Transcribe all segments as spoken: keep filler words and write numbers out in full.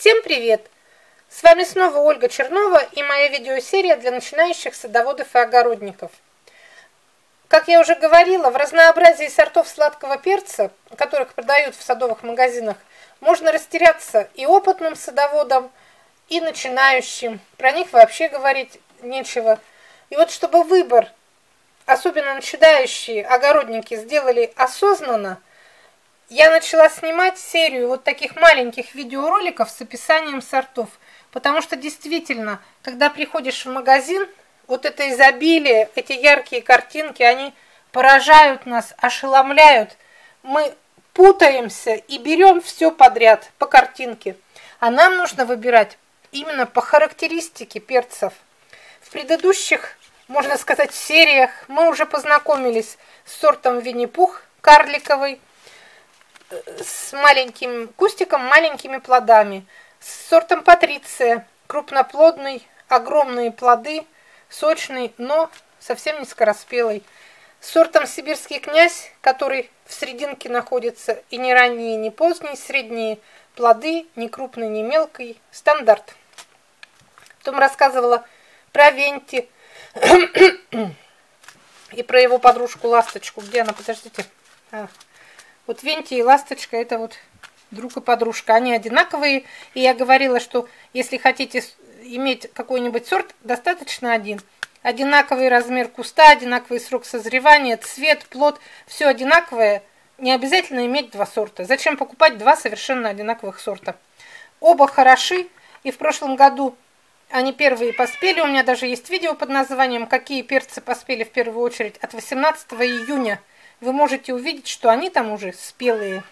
Всем привет! С вами снова Ольга Чернова и моя видеосерия для начинающих садоводов и огородников. Как я уже говорила, в разнообразии сортов сладкого перца, которых продают в садовых магазинах, можно растеряться и опытным садоводам, и начинающим. Про них вообще говорить нечего. И вот чтобы выбор, особенно начинающие огородники, сделали осознанно, я начала снимать серию вот таких маленьких видеороликов с описанием сортов. Потому что действительно, когда приходишь в магазин, вот это изобилие, эти яркие картинки, они поражают нас, ошеломляют. Мы путаемся и берем все подряд по картинке. А нам нужно выбирать именно по характеристике перцев. В предыдущих, можно сказать, сериях мы уже познакомились с сортом Винни-Пух карликовый, с маленьким кустиком, маленькими плодами, с сортом Патриция, крупноплодный, огромные плоды, сочный, но совсем не скороспелый, с сортом Сибирский князь, который в серединке находится, и не ранние, не поздние, средние плоды, не крупный, не мелкий, стандарт. Потом рассказывала про Венти и про его подружку Ласточку. Где она? Подождите. А. Вот Венти и Ласточка – это вот друг и подружка. Они одинаковые. И я говорила, что если хотите иметь какой-нибудь сорт, достаточно один. Одинаковый размер куста, одинаковый срок созревания, цвет, плод. Все одинаковое. Не обязательно иметь два сорта. Зачем покупать два совершенно одинаковых сорта? Оба хороши. И в прошлом году они первые поспели. У меня даже есть видео под названием «Какие перцы поспели в первую очередь» от восемнадцатого июня. Вы можете увидеть, что они там уже спелые.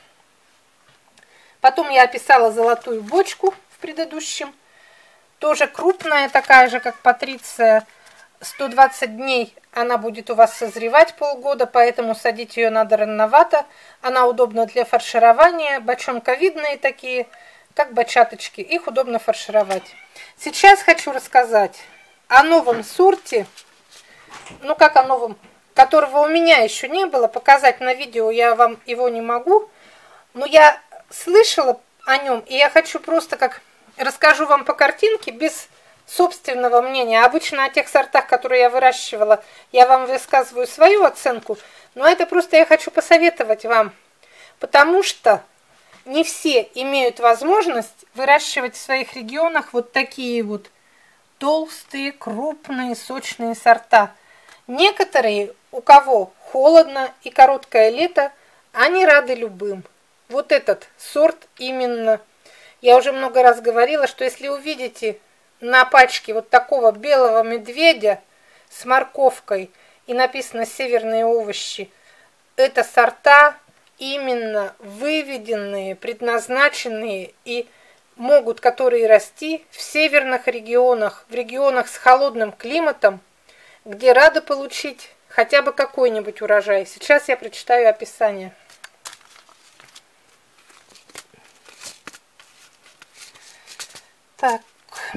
Потом я описала золотую бочку в предыдущем. Тоже крупная, такая же, как Патриция. сто двадцать дней она будет у вас созревать полгода, поэтому садить ее надо рановато. Она удобна для фарширования. Бочонковидные такие, как бочаточки. Их удобно фаршировать. Сейчас хочу рассказать о новом сорте. Ну, как о новом, которого у меня еще не было, показать на видео я вам его не могу, но я слышала о нем, и я хочу просто как расскажу вам по картинке, без собственного мнения. Обычно о тех сортах, которые я выращивала, я вам высказываю свою оценку, но это просто я хочу посоветовать вам, потому что не все имеют возможность выращивать в своих регионах вот такие вот толстые, крупные, сочные сорта. Некоторые, у кого холодно и короткое лето, они рады любым. Вот этот сорт именно. Я уже много раз говорила, что если увидите на пачке вот такого белого медведя с морковкой и написано «Северные овощи», это сорта именно выведенные, предназначенные и могут которые расти в северных регионах, в регионах с холодным климатом, где рады получить хотя бы какой-нибудь урожай. Сейчас я прочитаю описание. Так.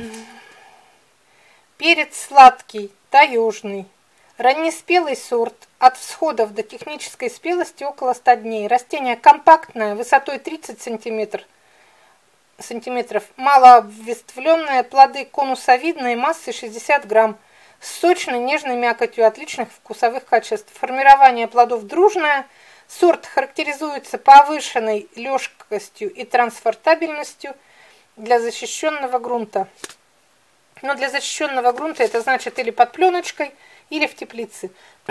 Перец сладкий, таежный. Раннеспелый сорт. От всходов до технической спелости около ста дней. Растение компактное, высотой тридцать сантиметров. сантиметров. Малообветвленное, плоды конусовидные, массой шестьдесят грамм. С сочной, нежной мякотью, отличных вкусовых качеств. Формирование плодов дружное. Сорт характеризуется повышенной лёжкостью и трансфортабельностью для защищенного грунта. Но для защищенного грунта это значит или под пленочкой, или в теплице.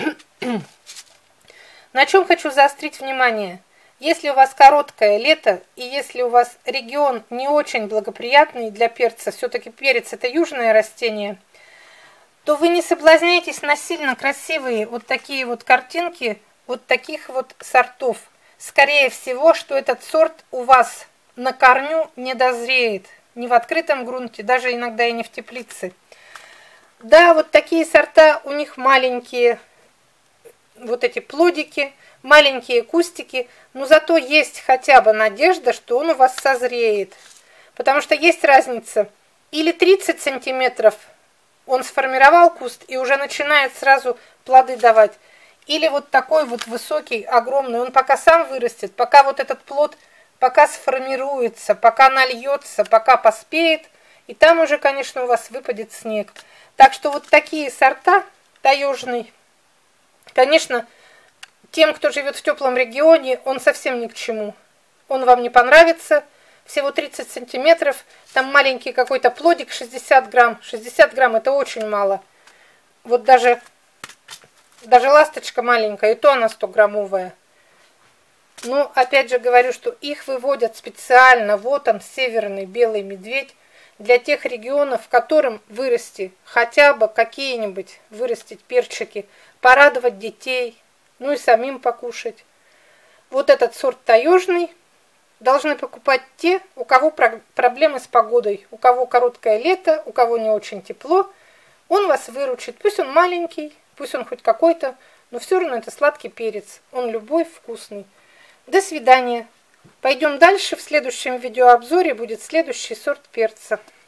На чем хочу заострить внимание. Если у вас короткое лето, и если у вас регион не очень благоприятный для перца, все-таки перец это южное растение, то вы не соблазняйтесь на сильно красивые вот такие вот картинки, вот таких вот сортов. Скорее всего, что этот сорт у вас на корню не дозреет, не в открытом грунте, даже иногда и не в теплице. Да, вот такие сорта, у них маленькие, вот эти плодики, маленькие кустики, но зато есть хотя бы надежда, что он у вас созреет. Потому что есть разница, или тридцать сантиметров он сформировал куст и уже начинает сразу плоды давать. Или вот такой вот высокий, огромный, он пока сам вырастет, пока вот этот плод пока сформируется, пока нальется, пока поспеет, и там уже, конечно, у вас выпадет снег. Так что вот такие сорта таежный, конечно, тем, кто живет в теплом регионе, он совсем ни к чему. Он вам не понравится. Всего тридцать сантиметров. Там маленький какой-то плодик, шестьдесят грамм. шестьдесят грамм это очень мало. Вот даже, даже ласточка маленькая, и то она сто граммовая. Но опять же говорю, что их выводят специально. Вот он, северный белый медведь. Для тех регионов, в котором вырасти хотя бы какие-нибудь, вырастить перчики, порадовать детей, ну и самим покушать. Вот этот сорт таежный должны покупать те, у кого проблемы с погодой, у кого короткое лето, у кого не очень тепло. Он вас выручит. Пусть он маленький, пусть он хоть какой-то, но все равно это сладкий перец. Он любой, вкусный. До свидания. Пойдем дальше. В следующем видеообзоре будет следующий сорт перца.